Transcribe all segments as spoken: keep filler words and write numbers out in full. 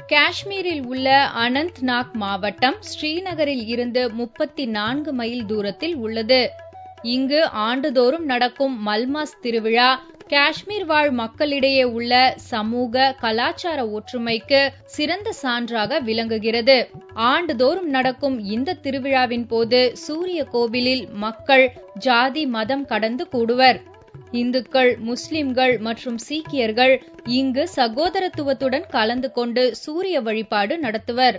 காஷ்மீரில் உள்ள அனந்த்நாக் மாவட்டம் ஸ்ரீநகரில் இருந்து முப்பத்தி நான்கு மைல் தூரத்தில் உள்ளது. இங்கு ஆண்டுதோறும் நடக்கும் மல்மாஸ் திருவிழா காஷ்மீர் வாழ் மக்களிடையே உள்ள சமூக கலாச்சார ஒற்றுமைக்கு சிறந்த சான்றாக விளங்குகிறது. ஆண்டுதோறும் நடக்கும் இந்த திருவிழாவின் போது சூரிய கோவிலில் மக்கள் ஜாதி மதம் கடந்து கூடுவர். இந்துக்கள், முஸ்லிம்கள் மற்றும் சீக்கியர்கள் இங்கு சகோதரத்துவத்துடன் கலந்து கொண்டு சூரிய வழிபாடு நடத்துவர்.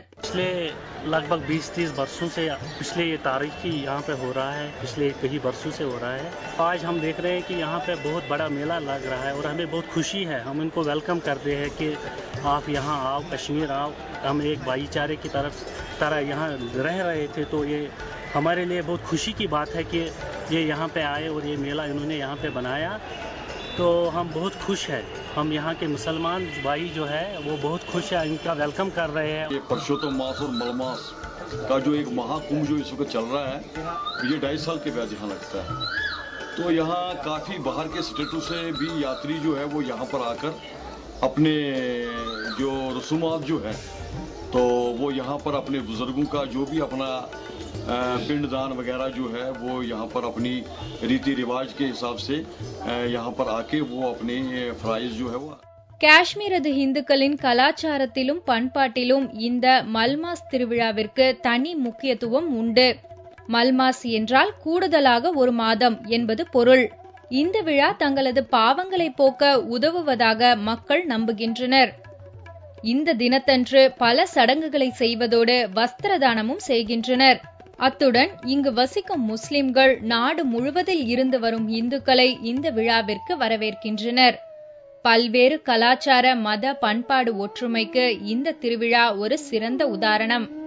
लगभग बीस तीस वर्षों से पिछले ये तारीखी यहाँ पे हो रहा है, पिछले कई वर्षों से हो रहा है. आज हम देख रहे हैं कि यहाँ पे बहुत बड़ा मेला लग रहा है और हमें बहुत खुशी है. हम इनको वेलकम करते हैं कि आप यहाँ आओ, कश्मीर आओ. हम एक भाईचारे की तरफ तरह यहाँ रह रहे थे, तो ये हमारे लिए बहुत खुशी की बात है कि ये यहाँ पे आए और ये मेला इन्होंने यहाँ पे बनाया. तो हम बहुत खुश हैं. हम यहाँ के मुसलमान भाई जो है वो बहुत खुश है, इनका वेलकम कर रहे हैं. ये परशोत्तम मास और मलमास का जो एक महाकुंभ जो इस वक्त चल रहा है, ये ढाई साल के बाद यहाँ लगता है. तो यहाँ काफ़ी बाहर के स्टेटों से भी यात्री जो है वो यहाँ पर आकर अपने जो रसूमात जो है तो वो यहाँ पर अपने बुजुर्गों का जो भी अपना पिंडदान वगैरह जो है वो यहाँ पर अपनी रीति रिवाज के हिसाब से यहाँ पर आके वो अपने फ्राइज जो है वो. காஷ்மீரது இந்துக்களின் கலாச்சாரத்திலும் பண்பாட்டிலும் இந்த மல்மாஸ் திருவிழாவிற்கு தனி முக்கியத்துவம் உண்டு. மல்மாஸ் என்றால் கூடுதலாக ஒரு மாதம் என்பது பொருள். இந்த விழா தங்களது பாவங்களை போக்க உதவுவதாக மக்கள் நம்புகின்றனர். இந்த தினத்தன்று பல சடங்குகளை செய்வதோடு வஸ்திர தானமும் செய்கின்றனர். அத்துடன் இங்கு வசிக்கும் முஸ்லிம்கள் நாடு முழுவதில் இருந்து வரும் இந்துக்களை இந்த விழாவிற்கு வரவேற்கின்றனர். பல்வேறு கலாச்சார மத பண்பாடு ஒற்றுமைக்கு இந்த திருவிழா ஒரு சிறந்த உதாரணம்.